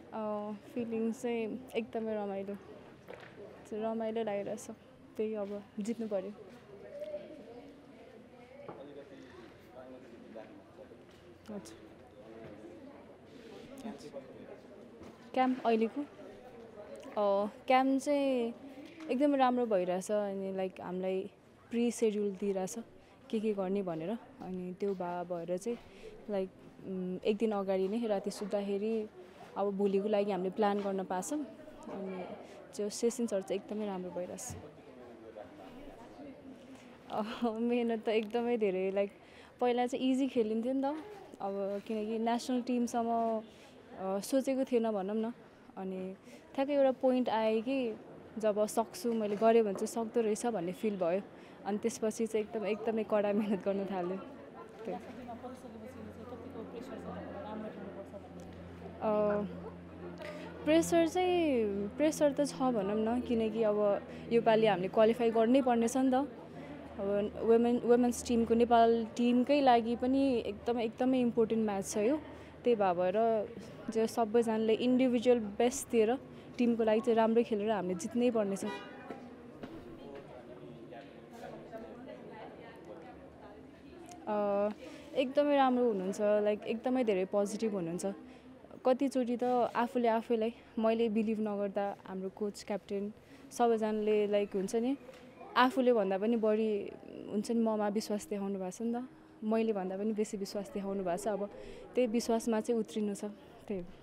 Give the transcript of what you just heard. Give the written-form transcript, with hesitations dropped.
Feeling चाहिँ एकदमै रमाइलो लागिरहेछ। त्यही अब जित्नु पर्यो। क्याम्प अहिलेको क्याम्प चाहिँ एकदमै राम्रो भइरहेछ अनि लाइक हामीलाई प्री सेड्युल दिइरहेछ के गर्ने भनेर। अनि त्यो भएर चाहिँ लाइक एक दिन अगाडि नै राति सुत्दाखेरि अब भोलिको लागि हामीले प्लान गर्न पाछौँ। अनि त्यो सेसन्सहरू चाहिँ एकदमै राम्रो भइरहेछ। मेहनत त एकदमै धेरै लाइक पहिला चाहिँ इजी खेलिन्थ्यो नि त अब किनकि नेसनल टिमसम्म सोचेको थिएन भनौँ न। अनि ठ्याक्कै एउटा पोइन्ट आयो कि जब सक्छु मैले गरेँ भने चाहिँ सक्दो रहेछ भन्ने फिल भयो। अनि त्यसपछि चाहिँ एकदमै कडा मेहनत गर्न थाल्यो। प्रेसर त छ भनौँ न किनकि अब योपालि हामीले क्वालिफाई गर्नै पर्नेछ नि त। अब वुमेन्स टिमको नेपाल टिमकै लागि पनि एकदमै इम्पोर्टेन्ट म्याच छ यो। त्यही भएर जो सबैजनाले इन्डिभिजुअल बेस्ट दिएर टिमको लागि चाहिँ राम्रै खेलेर हामीले जित्नै पर्नेछ। एकदमै राम्रो हुनुहुन्छ लाइक एकदमै धेरै पोजिटिभ हुनुहुन्छ। कतिचोटि त आफूलाई मैले बिलिभ नगर्दा हाम्रो कोच क्याप्टेन सबैजनाले लाइक हुन्छ नि आफूले भन्दा पनि बढी हुन्छ नि ममा विश्वास देखाउनु भएको छ नि त। मैले भन्दा पनि बेसी विश्वास देखाउनु भएको छ। अब त्यही विश्वासमा चाहिँ उत्रिनु छ त्यही